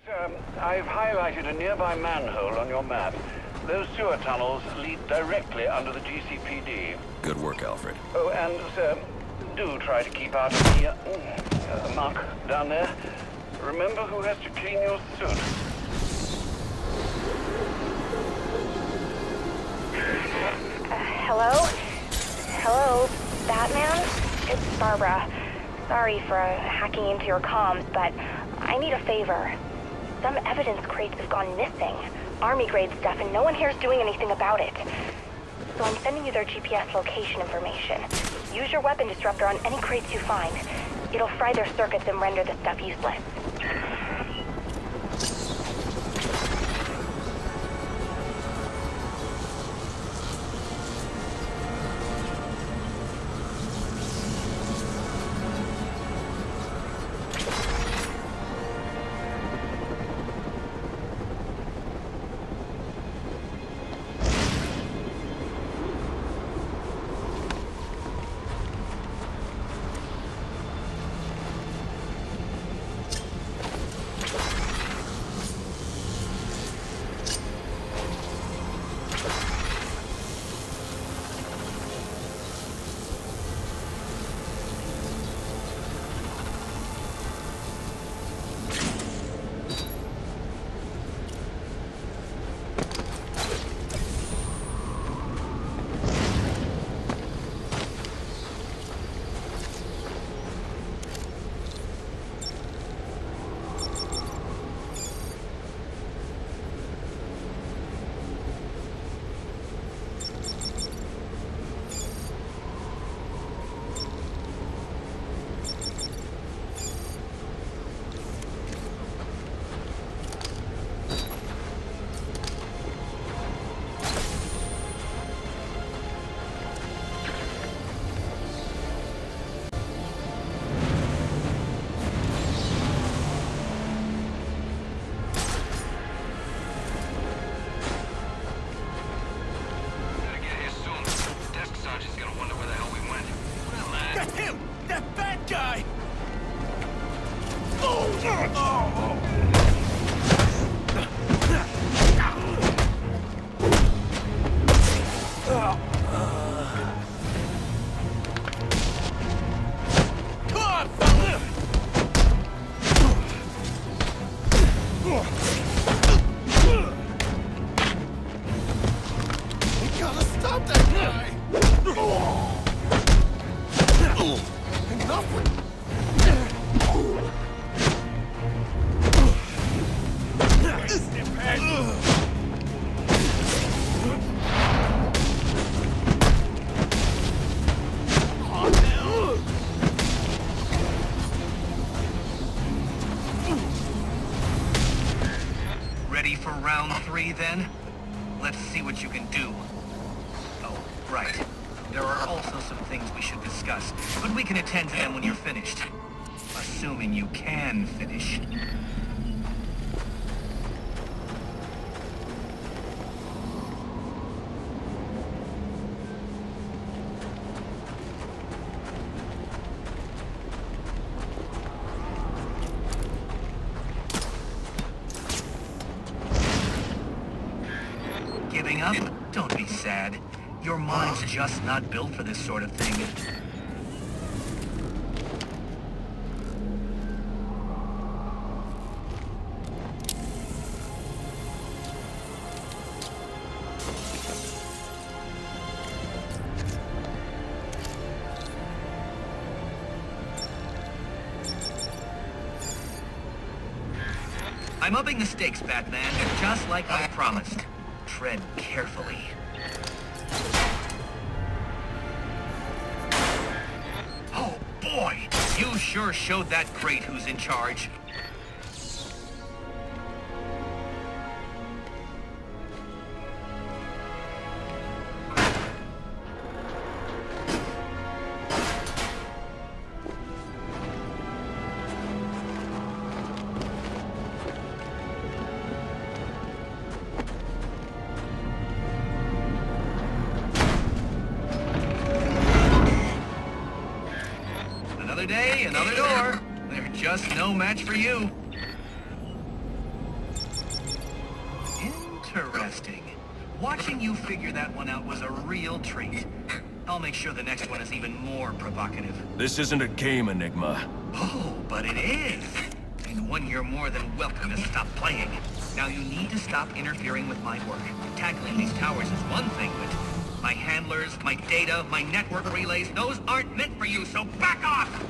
I've highlighted a nearby manhole on your map. Those sewer tunnels lead directly under the GCPD. Good work, Alfred. Oh, and, sir, do try to keep out of the muck down there. Remember who has to clean your suit. Hello? Hello, Batman? It's Barbara. Sorry for hacking into your comms, but I need a favor. Some evidence crates have gone missing. Army-grade stuff, and no one here is doing anything about it. So I'm sending you their GPS location information. Use your weapon disruptor on any crates you find. It'll fry their circuits and render the stuff useless. Ready for round 3, then? Let's see what you can do. Oh, right. There are also some things we should discuss, but we can attend to them when you're finished. Assuming you can finish. Giving up? Don't be sad. Your mind's just not built for this sort of thing. I'm upping the stakes, Batman, just like I promised. Tread carefully. Oh boy! You sure showed that crate who's in charge. Another day, another door. They're just no match for you. Interesting. Watching you figure that one out was a real treat. I'll make sure the next one is even more provocative. This isn't a game, Enigma. Oh, but it is. And one you're more than welcome to stop playing. Now you need to stop interfering with my work. Tackling these towers is one thing, but my handlers, my data, my network relays, those aren't meant for you, so back off!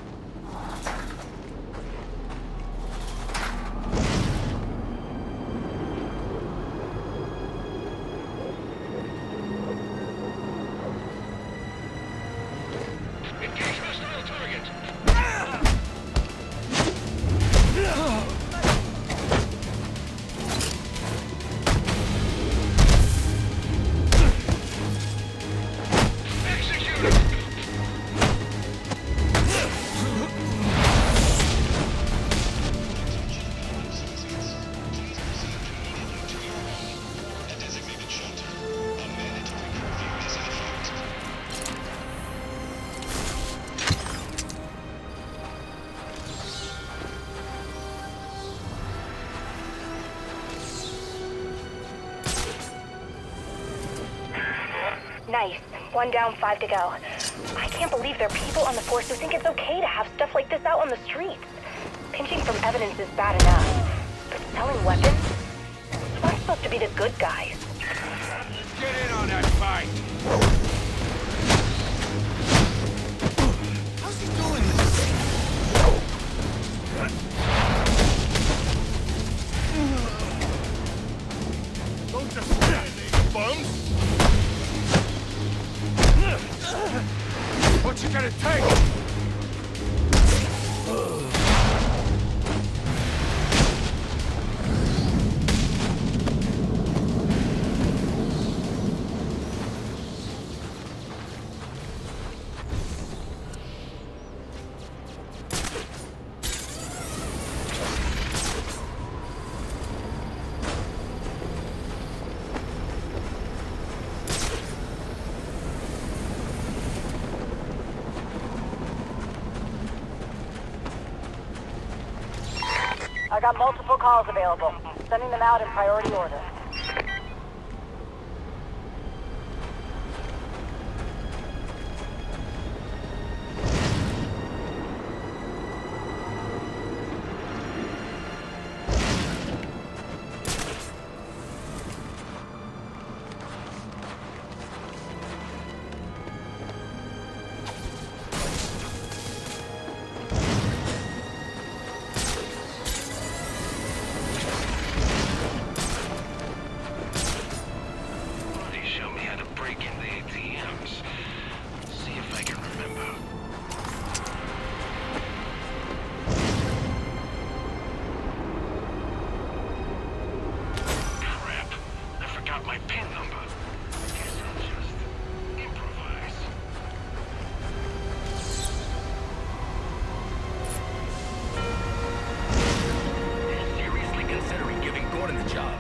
Nice. 1 down, 5 to go. I can't believe there are people on the force who think it's okay to have stuff like this out on the streets. Pinching from evidence is bad enough, but selling weapons? We're supposed to be the good guys. Get in on that fight! How's he doing this? Don't just stand there, bums! What's it gonna take? I got multiple calls available. Sending them out in priority order. My PIN number. Guess I'll just improvise. Seriously considering giving Gordon the job.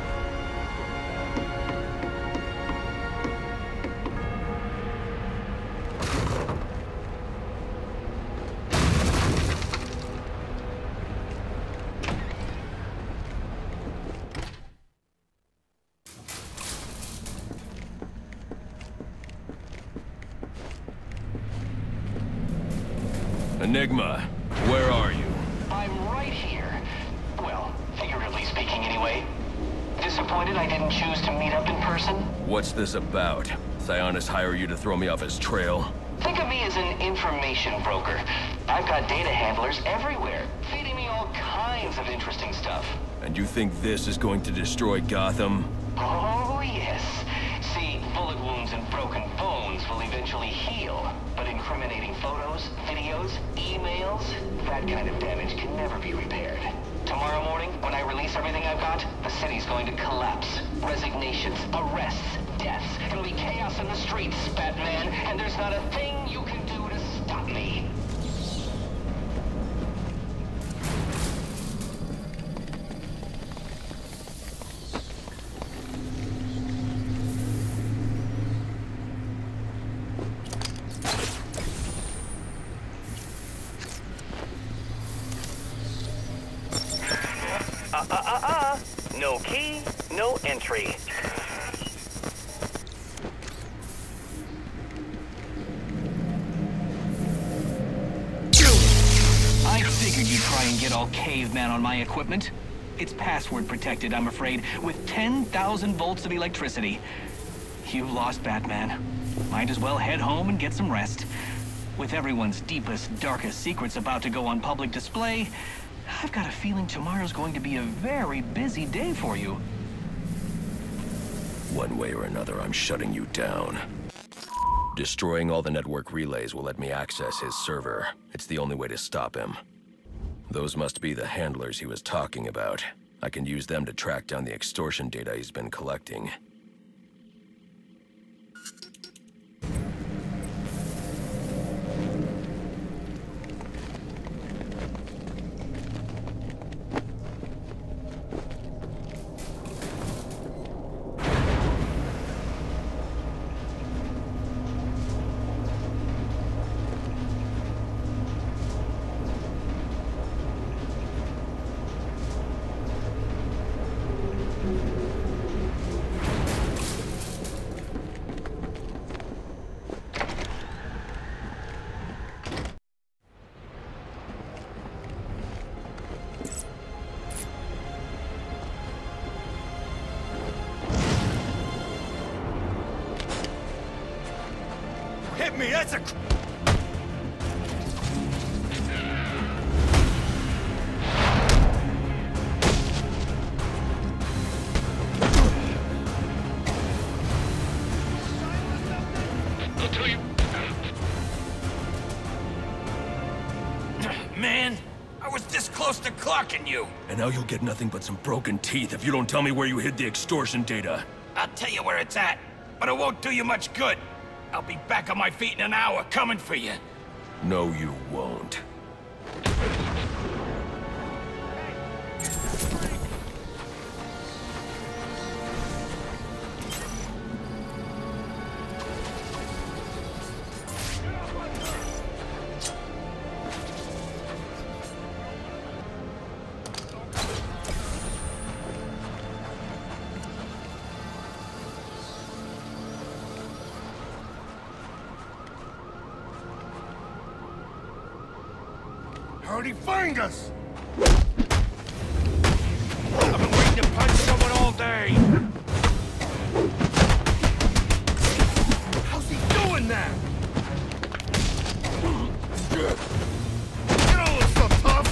Enigma, where are you? I'm right here. Well, figuratively speaking anyway. Disappointed I didn't choose to meet up in person? What's this about? Sionis hire you to throw me off his trail? Think of me as an information broker. I've got data handlers everywhere, feeding me all kinds of interesting stuff. And you think this is going to destroy Gotham? Oh, yes. See, bullet wounds and broken bones will eventually heal, but incriminating photos, videos, emails, that kind of damage can never be repaired. Tomorrow morning, when I release everything I've got, the city's going to collapse. Resignations, arrests, deaths. It'll be chaos in the streets, Batman, and there's not a thing you can do to stop me. No key, No entry. I figured you'd try and get all caveman on my equipment. It's password protected, I'm afraid, with 10,000 volts of electricity. You've lost, Batman. Might as well head home and get some rest. With everyone's deepest, darkest secrets about to go on public display, I've got a feeling tomorrow's going to be a very busy day for you. One way or another, I'm shutting you down. Destroying all the network relays will let me access his server. It's the only way to stop him. Those must be the handlers he was talking about. I can use them to track down the extortion data he's been collecting. Hit me, that's a... I'll tell you. Man, I was this close to clocking you. And now you'll get nothing but some broken teeth if you don't tell me where you hid the extortion data. I'll tell you where it's at, but it won't do you much good. I'll be back on my feet in an hour, coming for you. No, you won't. How'd he find us? I've been waiting to punch someone all day. How's he doing that? Get all this stuff, tough!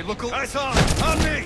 They look a... Eyes on me!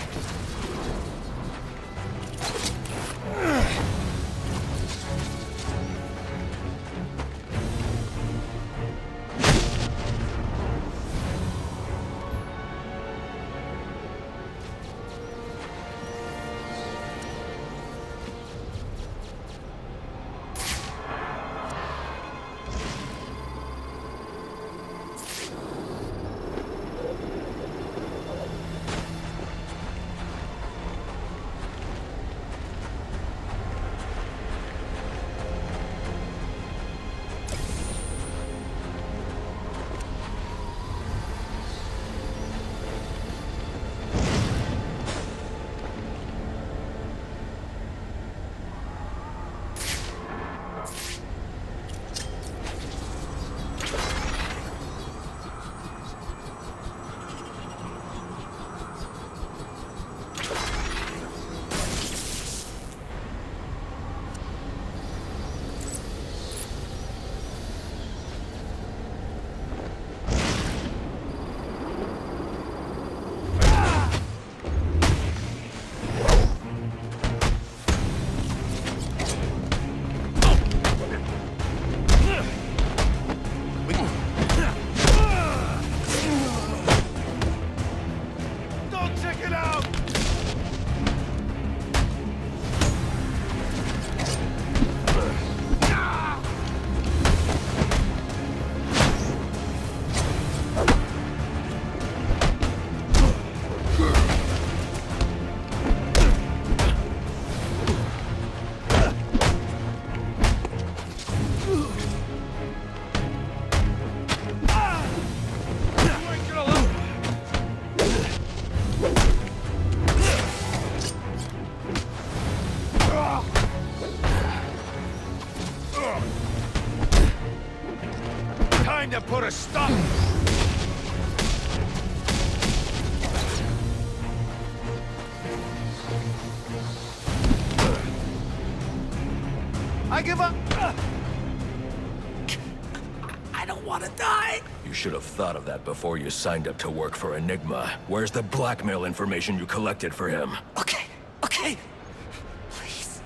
To put a stop. I give up! I don't want to die. You should have thought of that before you signed up to work for Enigma. Where's the blackmail information you collected for him? Okay, okay. Please.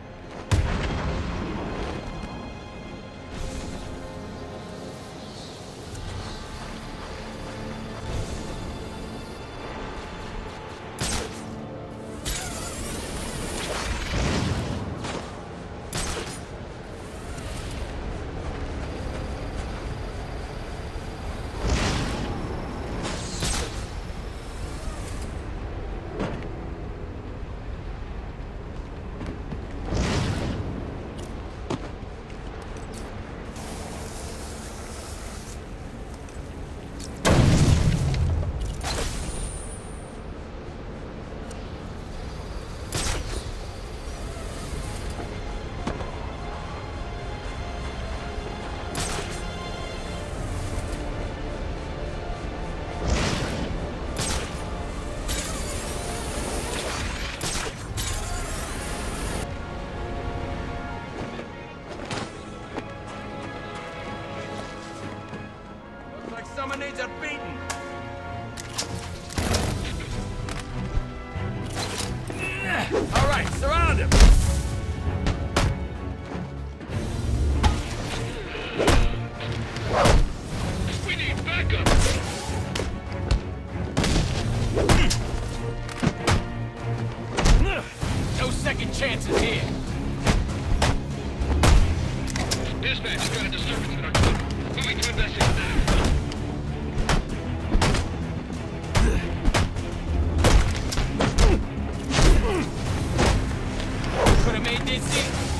Someone needs a beating. All right, surround him. We need backup! No second chances here. Dispatch, got a disturbance in our tunnel. Moving to investigate now. Could have made this easy.